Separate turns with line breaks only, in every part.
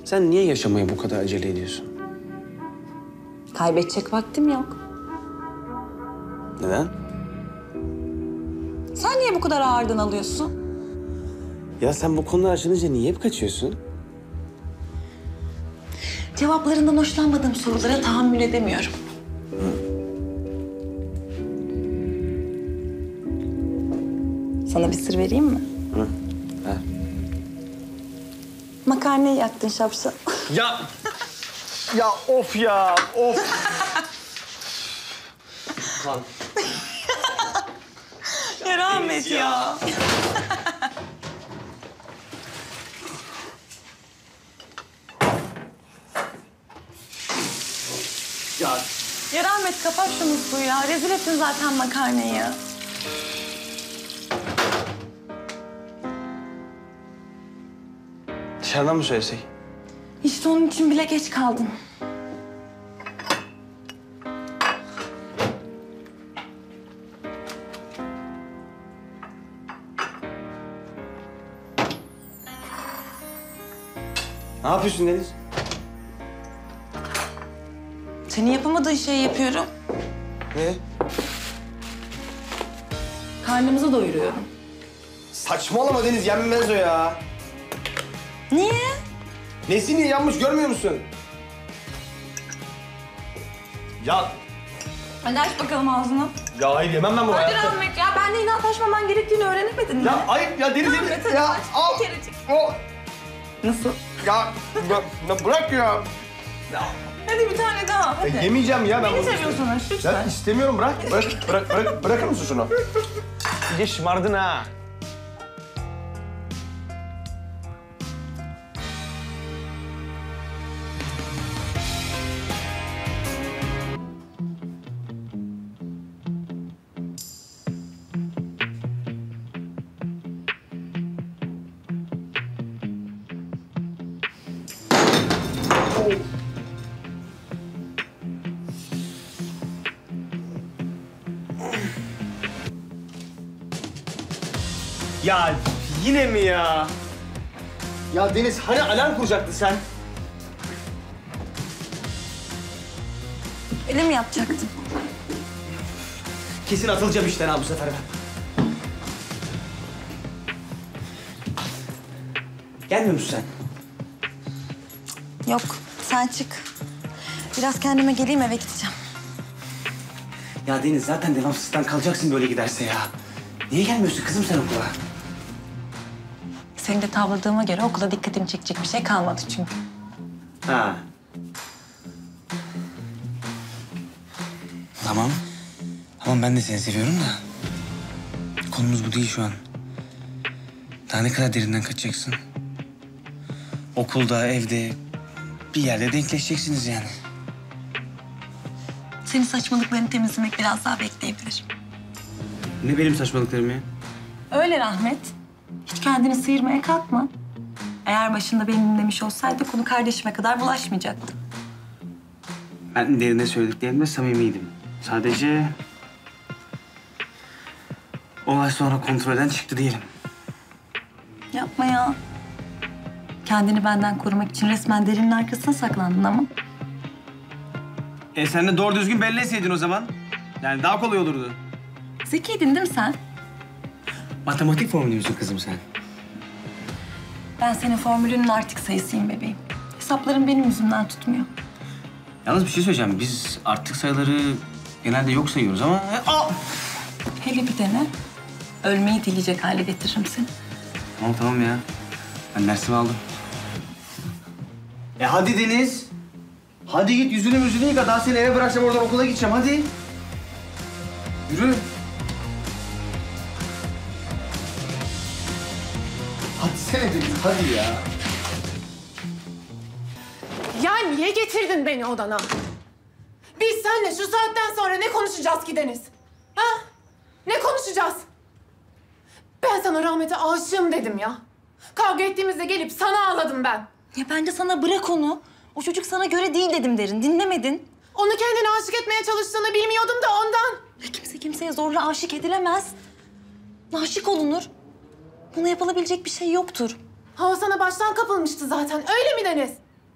Sen niye yaşamaya bu kadar acele ediyorsun?
Kaybedecek vaktim yok.
Neden?
Sen niye bu kadar ağırdan alıyorsun?
Ya sen bu konular açılınca niye hep kaçıyorsun?
Cevaplarından hoşlanmadığım sorulara tahammül edemiyorum. Sana bir sır vereyim mi?
Hı. Ver.
Makarnayı yaktın şapşal.
Ya! Ya of ya, of! Lan.
Ya Rahmet ya.
Ya
Ya Rahmet kapat şu musluğu ya. Rezil ettin zaten makarnayı.
dışarıdan mı söylesek?
İşte onun için bile geç kaldım.
Ne yapıyorsun Deniz?
Senin yapamadığın şeyi yapıyorum.
Ne?
Karnımızı doyuruyorum.
Saçmalama Deniz, yenmez o ya.
Niye?
Nesini yanmış görmüyor musun? Ya,
Hadi aç bakalım ağzını.
ya hayır yemem ben bunu.
Hadi Rahmet ya. Benle inatlaşmaman gerektiğini öğrenemedin mi?
Ya ayıp ya Deniz.
Rahmet, hadi
Ya
aç.
al.
Bir kerecik.
O.
Nasıl?
Ya bırak ya.
Hadi bir tane daha. Hadi.
Yemeyeceğim ya ben
Beni
bunu.
seviyorsun aşk, lütfen.
Ben istemiyorum, bırakır mısın şunu? İyice şımardın ha. Ya yine mi ya? Ya Deniz hani alarm kuracaktın sen?
Öyle mi yapacaktın?
Kesin atılacağım işten ha bu sefer ben. Gelmiyor musun sen?
Yok, sen çık. Biraz kendime geleyim, eve gideceğim.
Ya Deniz zaten devamsızdan kalacaksın böyle giderse ya. Niye gelmiyorsun kızım sen okula?
Seni de tavladığıma göre okula dikkatimi çekecek bir şey kalmadı çünkü.
Ha.
Tamam. Tamam ben de seni seviyorum da. Konumuz bu değil şu an. Daha ne kadar derinden kaçacaksın? Okulda, evde bir yerde denkleşeceksiniz yani.
Senin saçmalıklarını temizlemek biraz daha bekleyebilir.
Ne benim saçmalıklarım ya?
Öyle Rahmet. Hiç kendini sıyırmaya kalkma. Eğer başında beni dinlemiş olsaydı konu kardeşime kadar bulaşmayacaktı.
Ben derine söylediklerimde samimiydim. Sadece olay sonra kontrolden çıktı diyelim.
Yapma ya. Kendini benden korumak için resmen derinin arkasına saklandın ama.
Sen de doğru düzgün belli etseydin o zaman. Yani daha kolay olurdu.
Zekiydin değil mi sen?
Matematik formülü müsün kızım sen?
Ben senin formülünün artık sayısıyım bebeğim. Hesaplarım benim yüzümden tutmuyor.
Yalnız bir şey söyleyeceğim. Biz artık sayıları genelde yok sayıyoruz ama... Aa!
Hele bir dene. Ölmeyi dileyecek hale getiririm seni.
Tamam ya. Ben dersimi aldım. Hadi Deniz. Hadi git yüzünü yıka. Daha seni eve bırakacağım, oradan okula gideceğim. Hadi. Yürü. Hadi sene Deniz, hadi ya.
Ya niye getirdin beni odana? Biz seninle şu saatten sonra ne konuşacağız ki Deniz? Ha? Ne konuşacağız? Ben sana Rahmet'e aşığım dedim ya. Kavga ettiğimizde gelip sana ağladım ben.
Ya ben de sana bırak onu. O çocuk sana göre değil dedim derin. Dinlemedin.
Onu kendine aşık etmeye çalıştığını bilmiyordum da ondan.
Ya kimse kimseye zorla aşık edilemez. Aşık olunur. Buna yapılabilecek bir şey yoktur.
Ha o sana baştan kapılmıştı zaten. Öyle mi Deniz?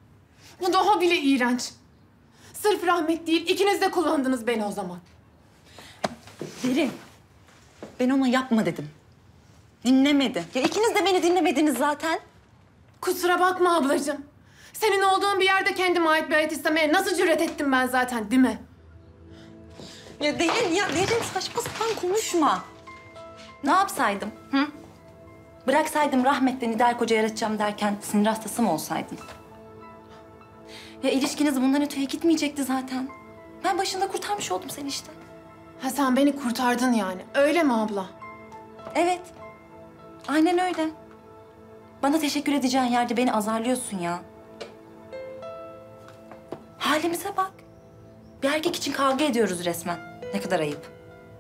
Bu daha bile iğrenç. Sırf Rahmet değil, ikiniz de kullandınız beni o zaman.
Derin, ben ona yapma dedim. Dinlemedi. Ya ikiniz de beni dinlemediniz zaten.
Kusura bakma ablacığım. Senin olduğun bir yerde kendime ait bir hayat istemeye nasıl cüret ettim ben zaten, değil mi?
Ya Derin saçma sapan konuşma. Ne yapsaydım? Hı? Bıraksaydım rahmetle Nidal Koca yaratacağım derken sinir hastası mı olsaydın? Ya ilişkiniz bundan öteye gitmeyecekti zaten. Ben başında kurtarmış oldum seni işte.
Ha sen beni kurtardın yani. Öyle mi abla?
Evet. Aynen öyle. Bana teşekkür edeceğin yerde beni azarlıyorsun ya. Halimize bak. Bir erkek için kavga ediyoruz resmen. Ne kadar ayıp.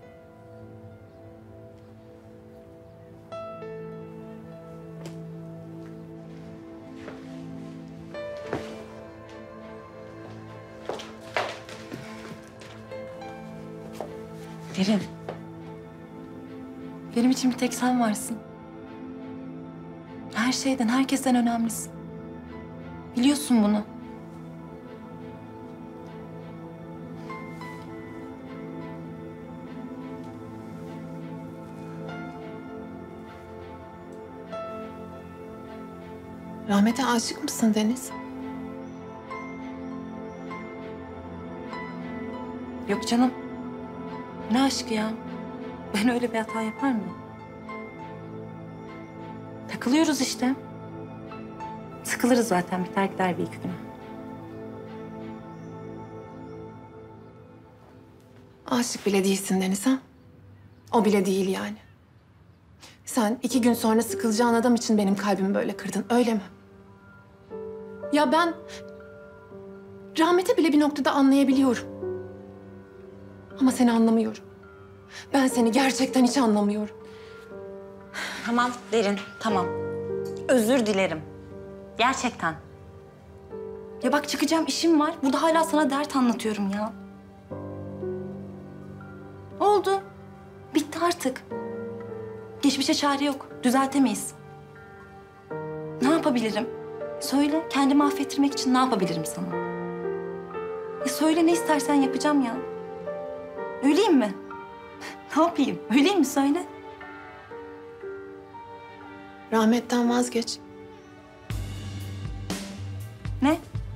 Derin. Benim için bir tek sen varsın. Her şeyden, herkesten önemlisin. Biliyorsun bunu.
Rahmet'e aşık mısın Deniz?
Yok canım. Ne aşkı ya? Ben öyle bir hata yapar mıyım? Takılıyoruz işte. Sıkılırız zaten. Biter gider bir iki güne.
Aşık bile değilsin Deniz ha? O bile değil yani. Sen 2 gün sonra sıkılacağın adam için benim kalbimi böyle kırdın, öyle mi? Ya ben Rahmet'i bile bir noktada anlayabiliyorum. Ama seni anlamıyorum. Ben seni gerçekten hiç anlamıyorum.
Tamam Derin, tamam. Özür dilerim. Gerçekten. Ya bak çıkacağım, işim var. Burada hala sana dert anlatıyorum ya. Oldu. Bitti artık. Geçmişe çare yok. Düzeltemeyiz. Ne yapabilirim? Söyle, kendimi affettirmek için ne yapabilirim sana? Ya söyle, ne istersen yapacağım ya. Öleyim mi? Ne yapayım? Öleyim mi? Söyle.
Rahmet'ten vazgeç.
Ne?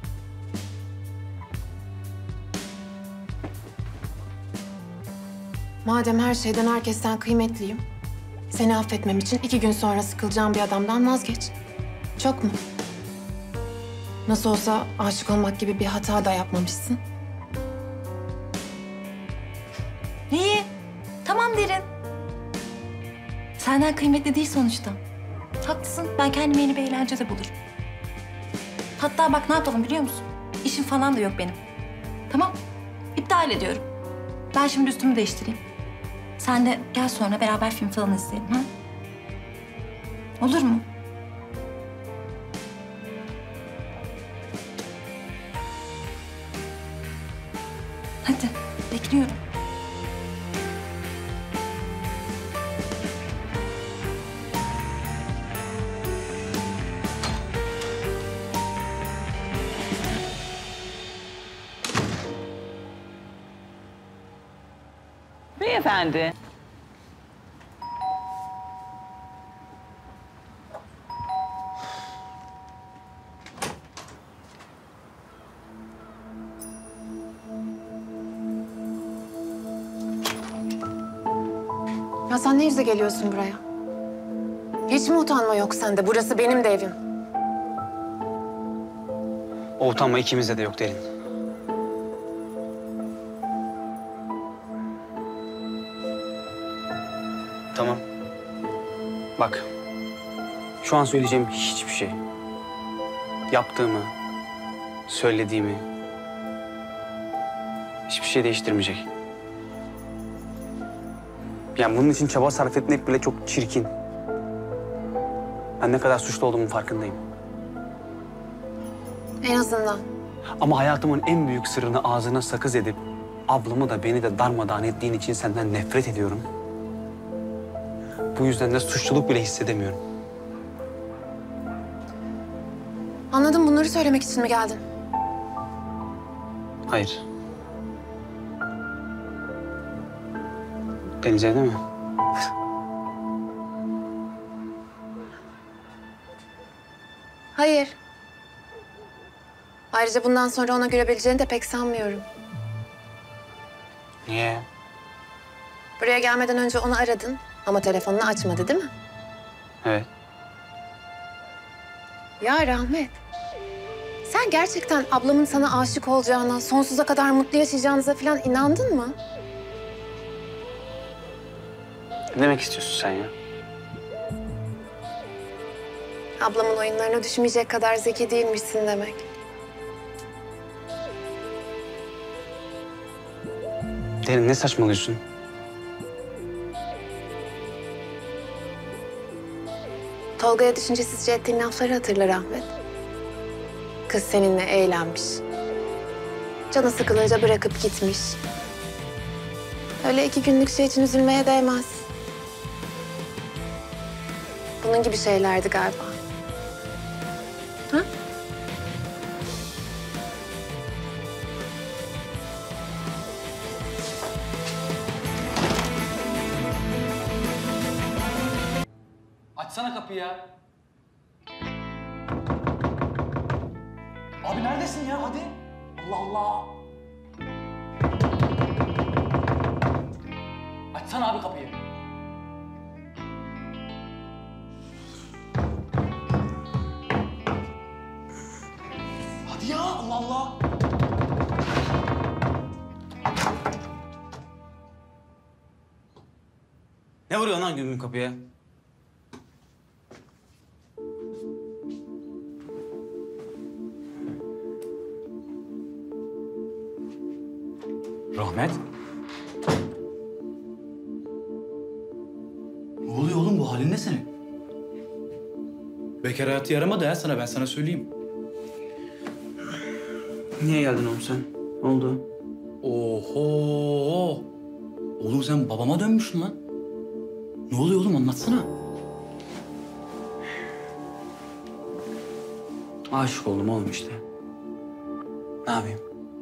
Madem her şeyden, herkesten kıymetliyim, seni affetmem için 2 gün sonra sıkılacağım bir adamdan vazgeç. Çok mu? Nasıl olsa aşık olmak gibi bir hata da yapmamışsın.
İyi. Tamam Derin. Senden kıymetli değil sonuçta. Haklısın. Ben kendime yeni bir eğlence de bulurum. Hatta bak ne yapalım biliyor musun? İşim falan da yok benim. Tamam. İptal ediyorum. Ben şimdi üstümü değiştireyim. Sen de gel sonra beraber film falan izleyelim ha? Olur mu? Hadi bekliyorum.
Beyefendi.
Ya sen ne yüzle geliyorsun buraya? Hiç mi utanma yok sende? Burası benim de evim.
O utanma ikimizde de yok Derin. Tamam. Bak. Şu an söyleyeceğim hiçbir şey. Yaptığımı, söylediğimi hiçbir şey değiştirmeyecek. Yani bunun için çaba sarf etmek bile çok çirkin. Ben ne kadar suçlu olduğumun farkındayım.
En azından.
Ama hayatımın en büyük sırrını ağzına sakız edip ablamı da beni de darmadağın ettiğin için senden nefret ediyorum. Bu yüzden de suçluluk bile hissedemiyorum.
Anladım, bunları söylemek için mi geldin?
Hayır. Deniz evde mi?
Hayır. Ayrıca bundan sonra ona görebileceğini de pek sanmıyorum.
Niye?
Buraya gelmeden önce onu aradın ama telefonunu açmadı değil mi?
Evet.
Ya Rahmet, sen gerçekten ablamın sana aşık olacağına, sonsuza kadar mutlu yaşayacağınıza falan inandın mı?
Ne demek istiyorsun sen ya?
Ablamın oyunlarına düşmeyecek kadar zeki değilmişsin demek.
Derin ne saçmalıyorsun?
Tolga'ya düşüncesizce ettiğin lafları hatırla Rahmet. Kız seninle eğlenmiş. Canı sıkılınca bırakıp gitmiş. Öyle 2 günlük şey için üzülmeye değmez. Bunun gibi şeylerdi galiba. Ha?
Açsana kapıyı ya. Abi neredesin ya? Hadi. Allah Allah. Açsana abi kapıyı. Hadi ya. Allah Allah.
Ne vuruyorsun lan gün gün kapıya?
Rahmet. Ne oluyor oğlum, bu halin ne senin? Bekar hayatı yaramadı ha sana, ben sana söyleyeyim.
Niye geldin oğlum sen? Ne oldu?
Oho! Oğlum sen babama dönmüşsün lan. Ne oluyor oğlum, anlatsana.
Aşık oldum oğlum işte. Ne yapayım?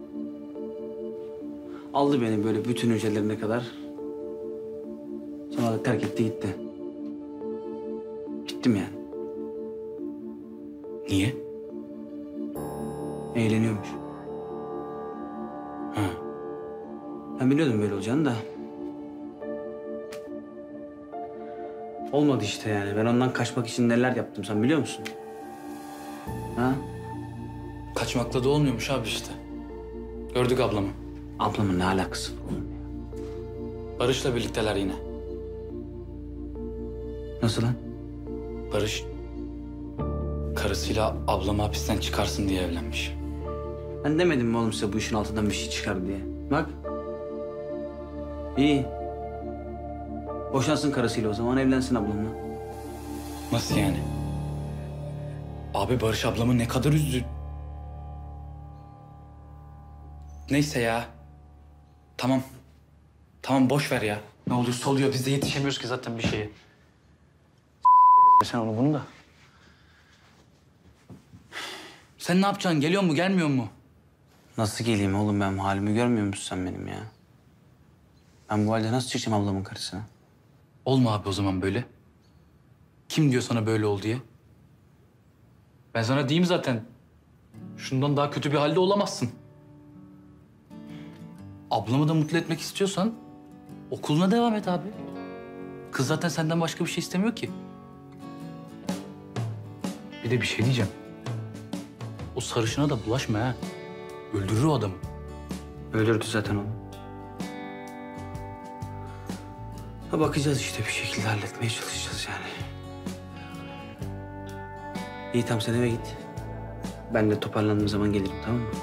Aldı beni böyle bütün hücrelerine kadar. Sonra da terk etti gitti. Gittim yani.
Niye?
Eğleniyormuş.
Ha.
Ben biliyordum böyle olacağını da. Olmadı işte yani. Ben ondan kaçmak için neler yaptım sen biliyor musun? Ha?
Kaçmakla da olmuyormuş abi işte. Gördük ablamı.
Ablamın ne alakası var?
Barış'la birlikteler yine.
Nasıl lan?
Barış karısıyla ablamı hapisten çıkarsın diye evlenmiş.
Ben demedim mi oğlum size bu işin altından bir şey çıkar diye? Bak. İyi. Boşansın karısıyla o zaman evlensin ablamla.
Nasıl yani? Abi Barış ablamı ne kadar üzdü. Neyse ya. Tamam. Tamam boş ver ya. Ne oluyorsa oluyor. Biz de yetişemiyoruz ki zaten bir şeye. Sen onu bunu da. Sen ne yapacaksın? Geliyor mu gelmiyor mu?
Nasıl geleyim oğlum ben halimi görmüyor musun sen benim ya? Ben bu halde nasıl çıkacağım ablamın karşısına?
Olma abi o zaman böyle. Kim diyor sana böyle ol diye? Ben sana diyeyim zaten. Şundan daha kötü bir halde olamazsın. Ablamı da mutlu etmek istiyorsan okuluna devam et abi. Kız zaten senden başka bir şey istemiyor ki. Bir de bir şey diyeceğim. O sarışına da bulaşma ha. Öldürür o adamı.
Öldürdü zaten onu. Ha bakacağız işte bir şekilde halletmeye çalışacağız yani. İyi tamam sen eve git. Ben de toparlandığım zaman gelirim tamam mı?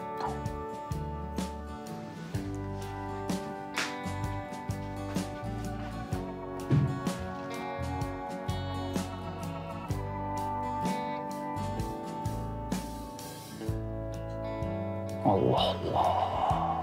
Allah Allah.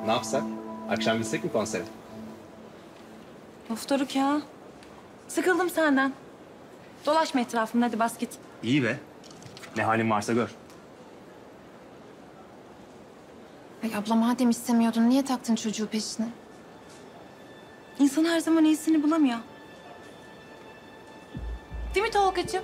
Ne yapsak? Akşam gitsek mi konsere?
Of Doruk ya. Sıkıldım senden. Dolaşma etrafımda, hadi bas git.
İyi be. Ne halin varsa gör.
Ay abla madem istemiyordun niye taktın çocuğu peşine?
İnsan her zaman iyisini bulamıyor. Değil mi Tolgacığım?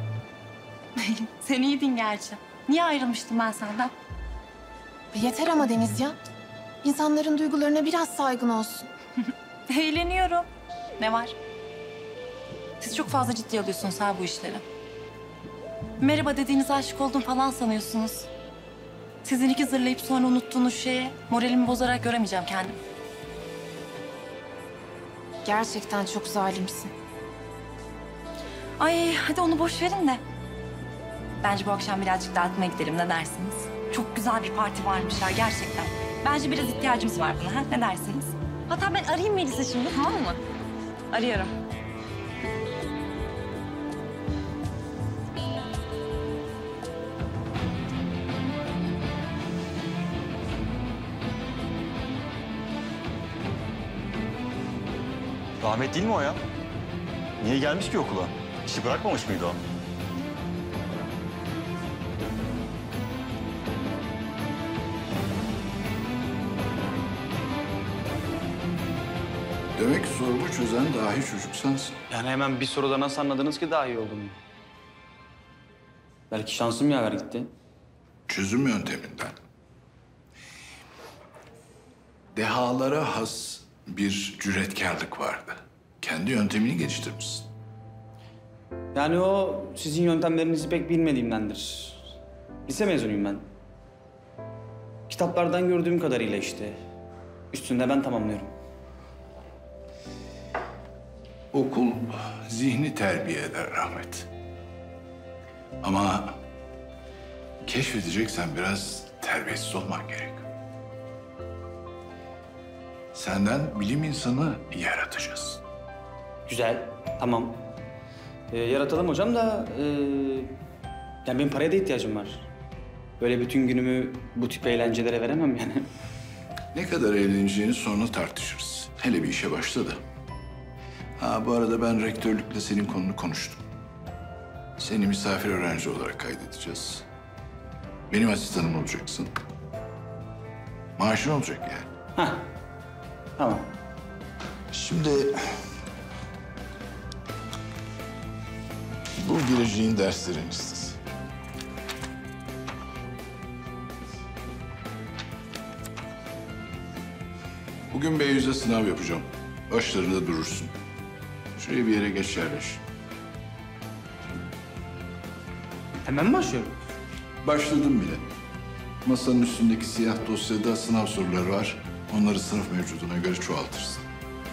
Sen iyiydin gerçi. Niye ayrılmıştım ben senden?
Yeter ama Deniz ya. İnsanların duygularına biraz saygın olsun.
Eğleniyorum. Ne var? Siz çok fazla ciddi alıyorsunuz ha bu işleri. Merhaba dediğiniz aşık oldum falan sanıyorsunuz. Sizin iki zırlayıp sonra unuttuğunuz şeye moralimi bozarak göremeyeceğim kendimi.
Gerçekten çok zalimsin.
Ay hadi onu boş verin de. Bence bu akşam birazcık dağıtmaya gidelim, ne dersiniz? Çok güzel bir parti varmış ya gerçekten. Bence biraz ihtiyacımız var buna, ha? Ne dersiniz? Hatta ben arayayım Melis'i şimdi, tamam mı? Arıyorum.
Rahmet değil mi o ya? Niye gelmiş ki okula? İşi bırakmamış mıydı o?
Demek sorumu çözen dahi çocuk sensin.
Yani hemen bir soruda nasıl anladınız ki daha iyi olduğumu? Belki şansım yaver gitti.
Çözüm yönteminden. Dehalara has bir cüretkarlık vardı. Kendi yöntemini geliştirmişsin.
Yani o sizin yöntemlerinizi pek bilmediğimdendir. Lise mezunuyum ben. Kitaplardan gördüğüm kadarıyla işte. Üstünde ben tamamlıyorum.
Okul zihni terbiye eder Rahmet. Ama keşfedeceksen biraz terbiyesiz olman gerek. Senden bilim insanı yaratacağız.
Güzel, tamam. Yaratalım hocam da... yani benim paraya da ihtiyacım var. Böyle bütün günümü bu tip eğlencelere veremem yani.
Ne kadar eğleneceğini sonra tartışırız. Hele bir işe başla da. Ha bu arada ben rektörlükle senin konunu konuştum. Seni misafir öğrenci olarak kaydedeceğiz. Benim asistanım olacaksın. Maaşın olacak yani.
Hah, tamam.
Şimdi... Bu gireceğin derslerin listesi. Bugün B100'e sınav yapacağım. Başlarında durursun. Şuraya bir yere geç yerleş.
Hemen mi başlıyorum?
Başladım bile. Masanın üstündeki siyah dosyada sınav soruları var. Onları sınıf mevcuduna göre çoğaltırsın.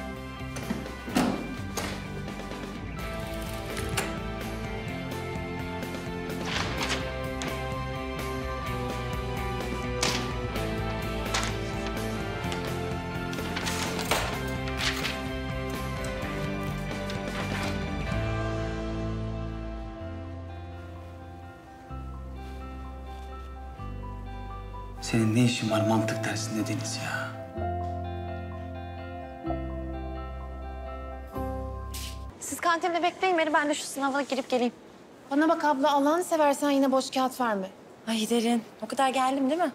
Senin ne işin var mantık dersinde Deniz ya?
Siz kantinde bekleyin beni, ben de şu sınava girip geleyim.
Bana bak abla Allah'ını seversen yine boş kağıt verme.
Ay Derin, o kadar geldim değil mi?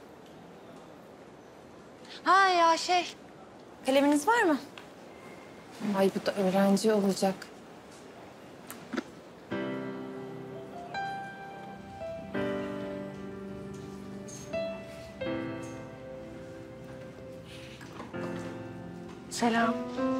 Ha ya
Kaleminiz var mı?
Ay bu da öğrenci olacak.
selam.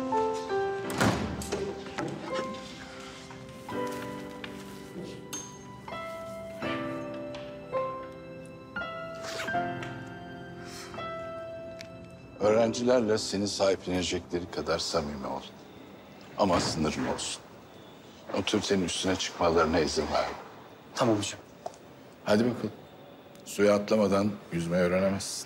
Öğrencilerle seni sahiplenecekleri kadar samimi ol. Ama sınırın olsun. Otoritenin üstüne çıkmalarına izin verme.
Tamam hocam.
Hadi bakalım. Suya atlamadan yüzmeyi öğrenemezsin.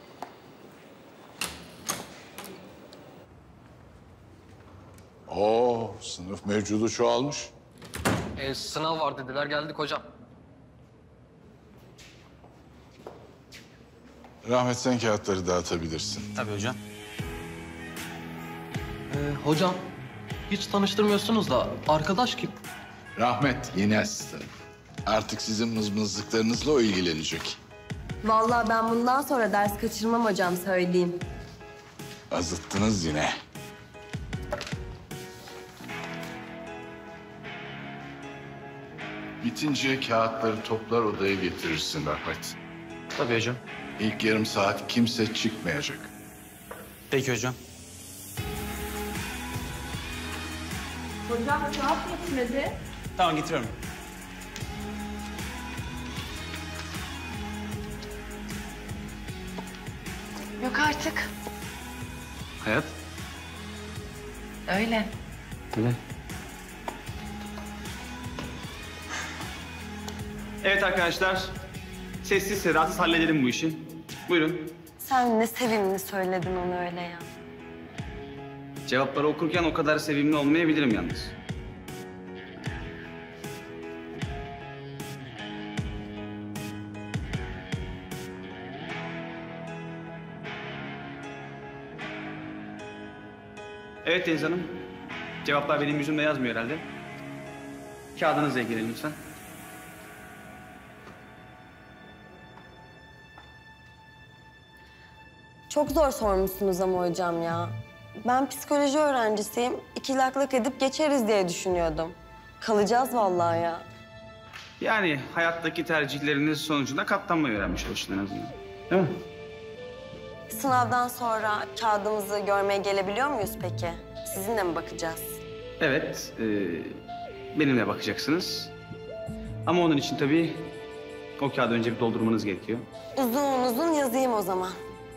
Oo, sınıf mevcudu çoğalmış.
Sınav var dediler, geldik hocam.
Rahmet, sen kağıtları dağıtabilirsin.
Tabii hocam.
Hocam hiç tanıştırmıyorsunuz da arkadaş kim?
Rahmet yeni asistan. Artık sizin mızmızlıklarınızla o ilgilenecek.
Vallahi ben bundan sonra ders kaçırmam hocam, söyleyeyim.
Azıttınız yine. Bitince kağıtları toplar odaya getirirsin Rahmet.
Tabii hocam.
İlk yarım saat kimse çıkmayacak.
Peki hocam.
Hocam kağıt yetmedi.
Tamam, getiriyorum.
Yok artık.
Hayat.
Öyle.
Öyle. Evet arkadaşlar. Sessiz sedasız halledelim bu işi. Buyurun.
Sen ne sevimli söyledin onu öyle ya.
Cevapları okurken o kadar sevimli olmayabilirim yalnız. Evet Deniz Hanım. Cevaplar benim yüzümde yazmıyor herhalde. Kağıdınızla ilgilenin lütfen.
Çok zor sormuşsunuz ama hocam ya. Ben psikoloji öğrencisiyim. 2 lak lak edip geçeriz diye düşünüyordum. Kalacağız vallahi ya.
Yani hayattaki tercihleriniz sonucunda katlanmayı öğrenmiş olursun en azından. Değil mi?
Sınavdan sonra kağıdımızı görmeye gelebiliyor muyuz peki? Sizinle mi bakacağız?
Evet, benimle bakacaksınız. Ama onun için tabii o kağıdı önce bir doldurmanız gerekiyor.
Uzun uzun yazayım o zaman.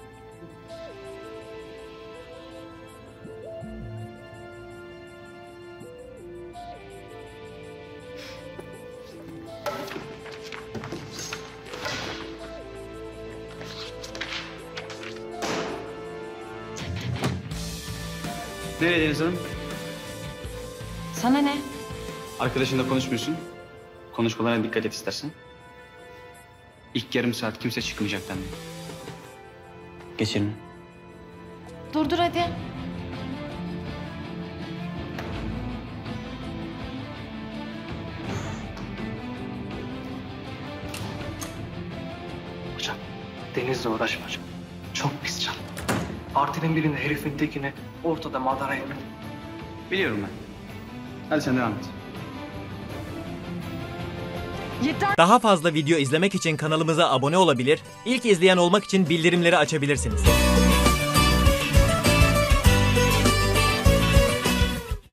Nereye Deniz Hanım?
Sana ne?
Arkadaşınla konuşmuyorsun. Konuşmalarına dikkat et istersen. İlk yarım saat kimse çıkmayacak dendi. Geçelim.
Dur hadi.
Hocam Deniz'le uğraşma hocam. Çok pis can. Partinin birinde herifin tekini ortada madara etmedi.
Biliyorum ben. Hadi sen devam et.
Daha fazla video izlemek için kanalımıza abone olabilir, ilk izleyen olmak için bildirimleri açabilirsiniz.